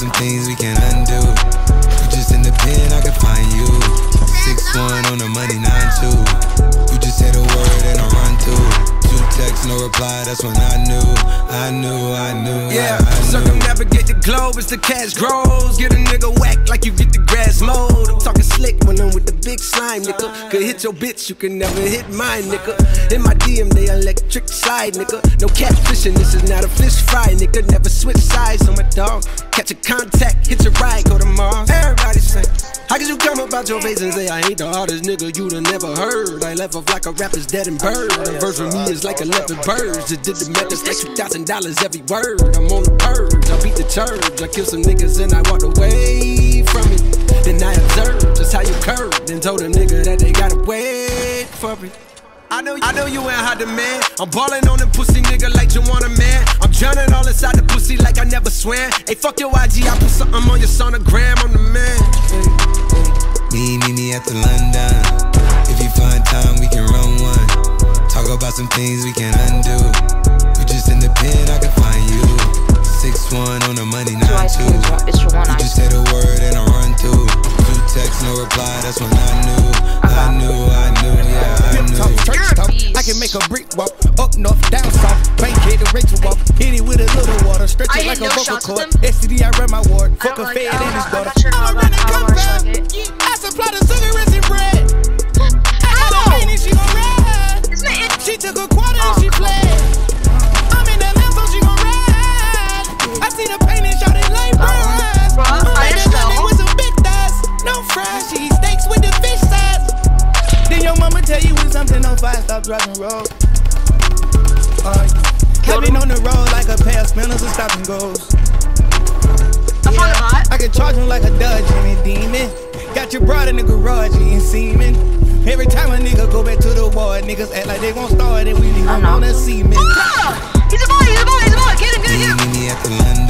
some things we can undo. You just in the pen, I can find you. 6'1" on the money, 9'2". You just say the word and I run through. Text, no reply, that's when I knew. Yeah, circumnavigate the globe as the cash grows. Get a nigga whack like you get the grass mowed. I'm talking slick when I'm with the big slime, nigga. Could hit your bitch, you can never hit mine, nigga. In my DM, they electric slide, nigga. No catfishing, this is not a fish fry, nigga. Never switch sides on my dog. Catch a contact, hit your ride, go to Mars. Everybody say, how could you come about your face and say I ain't the hardest nigga you'd have never heard? I left off like a rapper's dead and bird. A verse for me is like 11 birds. Just did the math, it's like $2,000 every word. I'm on the purge, I beat the church. I killed some niggas and I walked away from it. Then I observed just how you curved and told them nigga that they gotta wait for it. I know you ain't hot demand. I'm ballin' on them pussy nigga like you want a man. I'm drowning all inside the pussy like I never swam. Hey, fuck your IG, I put something on your sonogram. I'm the man. Meet me at the London. If you find time, we can run one. Talk about some things we can undo. You just in the pen, I can find you. 6'1" on the money, 9'2". You just say the word and I run through. Two texts, no reply, that's when I knew. I can make a brick walk, up north, down south, bank head to Rachel walk, hit it with a little water, stretch it like a vocal cord. STD, I run my ward, fuck a fed and his daughter. I'm a running comeback, I supply the cigarettes and bread. I got a pain and she gon' ride. She took a quarter and she fled. I'm in the lamp so she gon' ride. I see the pain and shot it like bread. I'm in the lamp with some big thighs, no fries, she eat steaks with the fish size. Then your mama tell you when something on fire, stop driving road. I've been on the road like a pair of spinners and stop and goes. Yeah, I can charge him like a Dodge and a demon. Got your broad in the garage eating semen. Every time a nigga go back to the ward, niggas act like they gon' start it. We leave them on the cement. He's a boy, get him. Meet me at the London.